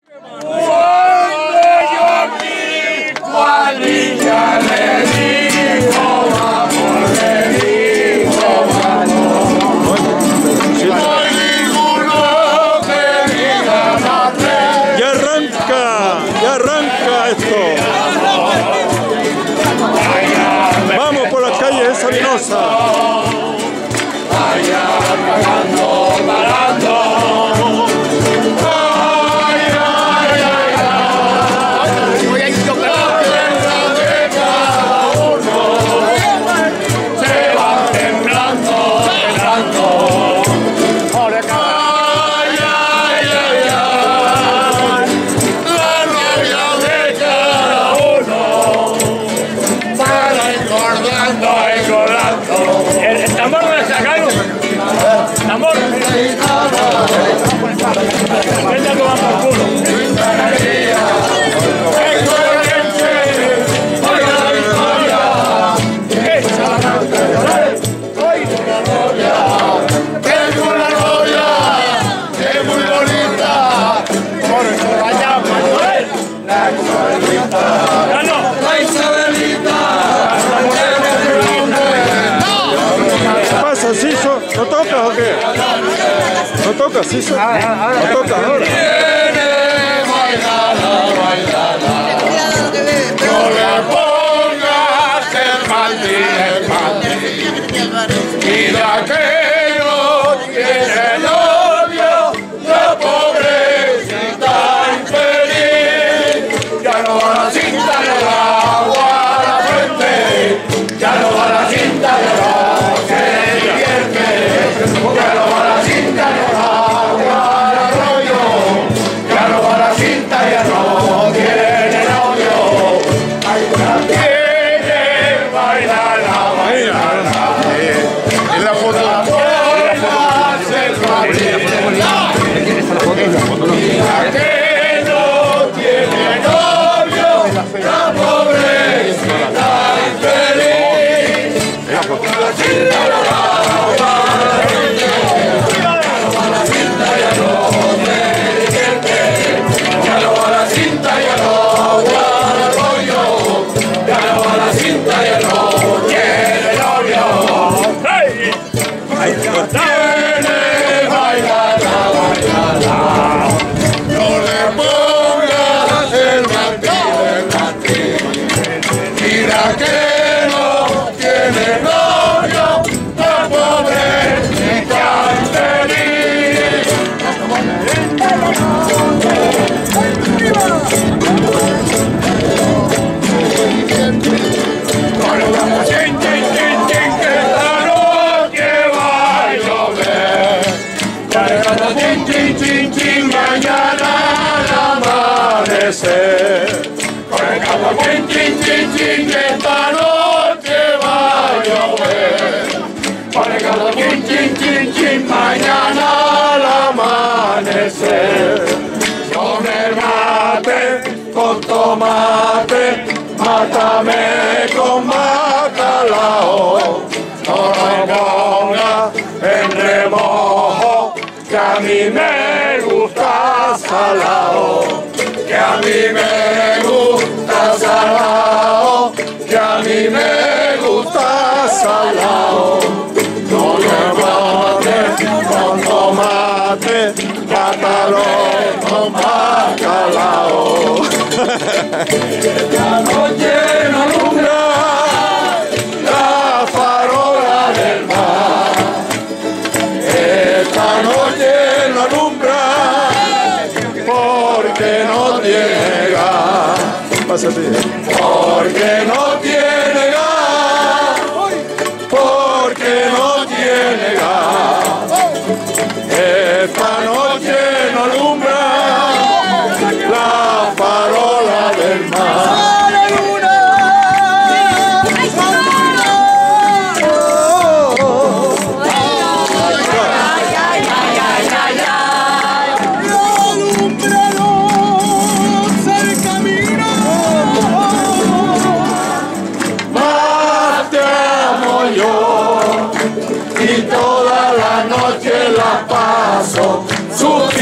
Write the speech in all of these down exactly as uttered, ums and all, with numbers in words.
Vamos por las calles de Sabinosa. Vaya parando, parando. Ay, ay, ay, ay. Voy a ir yo de cada uno. Se va temblando, temblando. Ay, ay, ay, ay. La novia de cada uno. Para engordando, engordando. El, el tambor no le sacaron. El tambor. Venga que va por culo. Tengo una novia que es muy bonita. Por eso la llaman la Isabelita. La Isabelita. ¿Qué pasa, Ciso? ¿No tocas o qué? ¿No tocas, Ciso? ¿No tocas ahora? No le pongas el maldito, el maldito. Mira que no tiene novio, la pobrecita infeliz. Ya no va la cinta del agua a la frente, ya no va la cinta del agua, se divierte. Ya no va la cinta del agua al arroyo, ya no va la cinta, ya no tiene novio. Ay, ya tiene, baila la baila. En la foto. Mira que no tiene novio, la pobrecita infeliz. Ya no va la cinta, ya no va la cinta, ya no me divierte. Ya no va la cinta, ya no va al arroyo. Ya no va la cinta, ya no tiene novio. ¡Hey! Tiene, bailala, bailala. No le pongas el martillo, el martillo. Mira que no tiene novio, la pobrecita infeliz. Bueno, vamos, chin, chin, chin, chin, que esta noche va a llover. Cargando chin, chin, chin, chin, mañana al amanecer. Cargando chin, chin, chin, chin, que esta noche va a llover. Cargando chin, chin, chin, chin, mañana al amanecer. Con el mate, con tomate, mátame con bacalao. No lo pongas en remojo, que a mí me gusta salao. Que a mí me gusta salao. Que a mí me gusta salao. No le mates con tomate, mátalo con bacalao. Esta noche no alumbra la farola del mar. Esta noche no alumbra porque no tiene gas. Porque no tiene gas. Porque no tiene gas. Esta noche no alumbra la farola del mar. Y toda la noche la paso.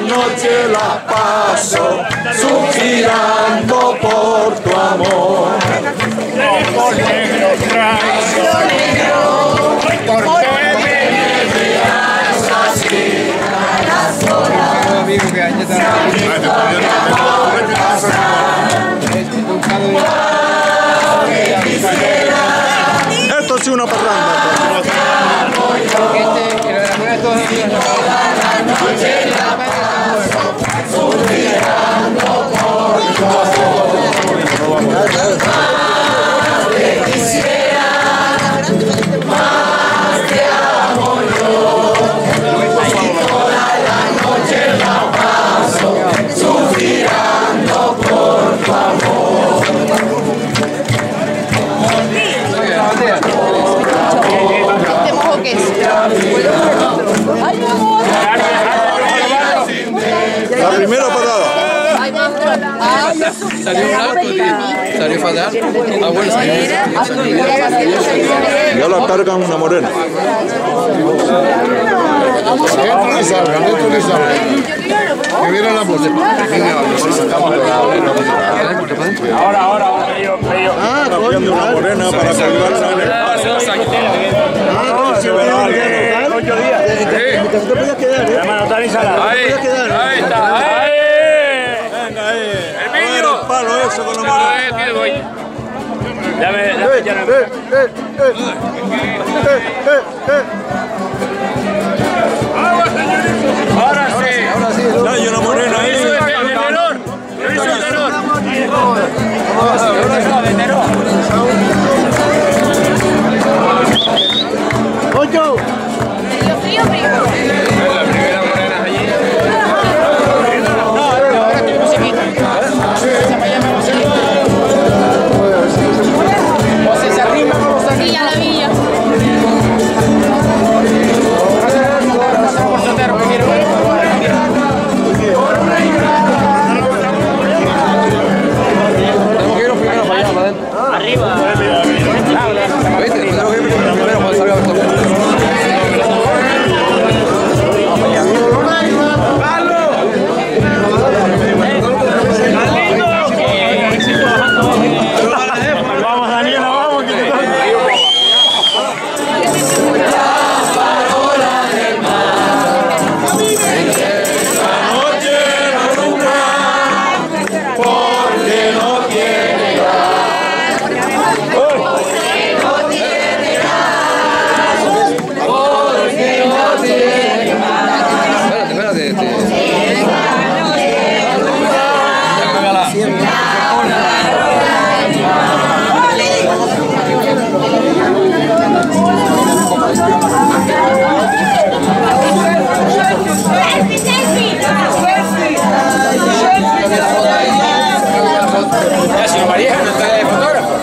noche las paso suspirando por tu amor. Por negro traigo, ¿por qué me miras así? Amigo que año está Esto sí una parranda. La primera parada. Salió un auto, tío. Salió fatal. Ah, bueno, salió. Ya la cargan una morena. Esto le salga, esto le salga. Que viene la voz. Ahora, ahora, ahora, yo, yo. Ah, cambiando una morena para colgarla en el paso. Ocho días. Hermano, está ensalada. Ahí, ahí está. Ahí. Venga ahí. El vídeo. El palo eso con la morena. Dame, dame, ya no. Eh, eh, eh, eh, eh, eh. Ahora sí. Hay una morena ahí. El tenor. Lo hizo el tenor. ¡Ocho! Frío, frío, frío. La primera morena allí. Sí, ya la vi yo. Tenemos que irnos primero para allá, para adentro. Arriba. ¿Viste? Tenemos que irnos primero para salga esto. Vamos, Daniela, vamos. Que te Espérate, espérate. Este. Ya que vea la... Ya, señor María, no está de fotógrafo.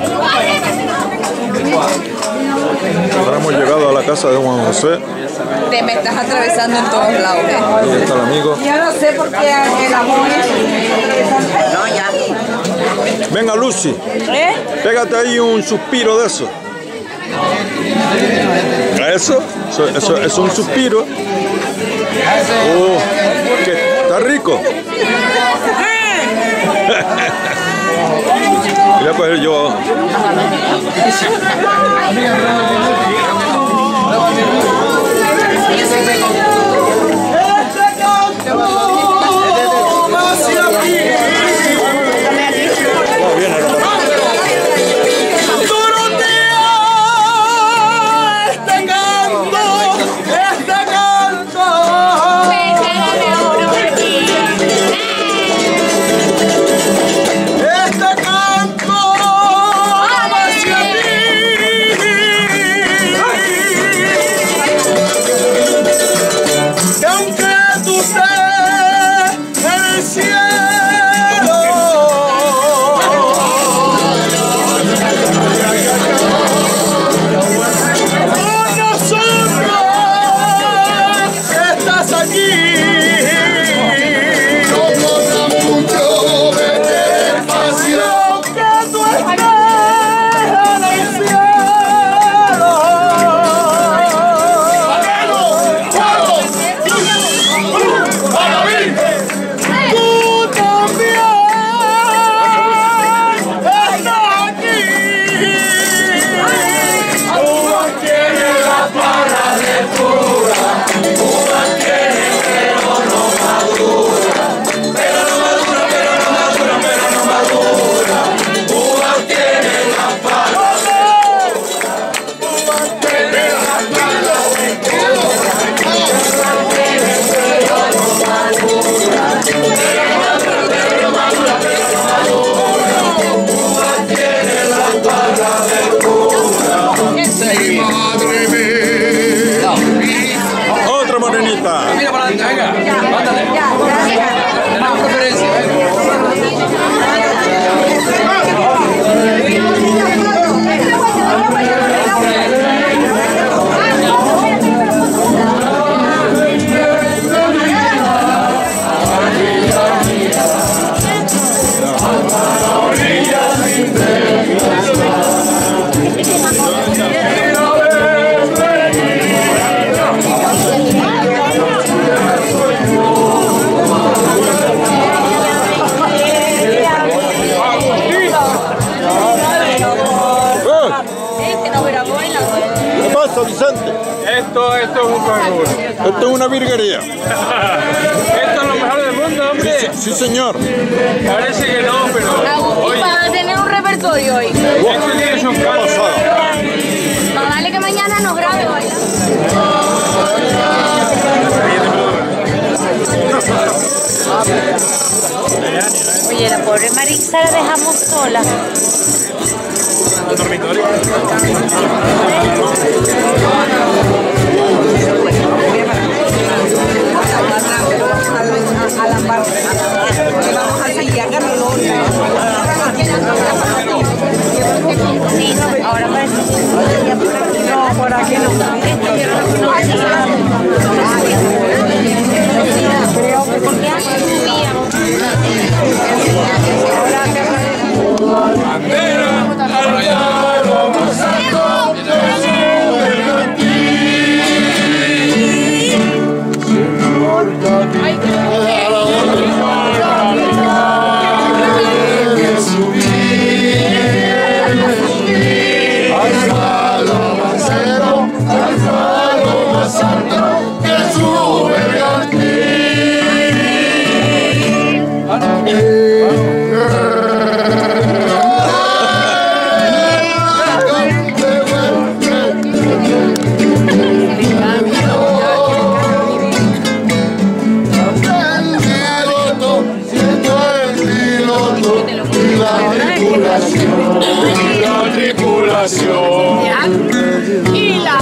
Ahora hemos llegado a la casa de Juan José. Te me estás atravesando en todos lados, ¿eh? Ahí está el amigo. Yo no sé por qué el amor es... No, ya. Venga, Lucy. ¿Eh? Pégate ahí un suspiro de eso. Eso, eso, eso es un suspiro. Oh, que está rico. Voy a coger yo. Oh, viene el otro. Sí, señor. Parece que no, pero... Agustín, van a tener un repertorio hoy. Estos días son caros. Más vale que mañana nos grabe bailando. Oye, la pobre Marisa la dejamos sola. ¿Al dormitorio? A la parte. Vamos a seguir a Carlos. Sí, ahora parece. No, por aquí no. Creo que porque antes subíamos. Bandera, al lo más alto de su bergantín. Que subir hasta lo más alto, hasta lo más alto de su bergantín. La tripulación Y la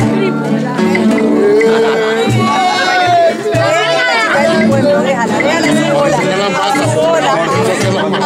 Déjala, déjala así, hola. Hola.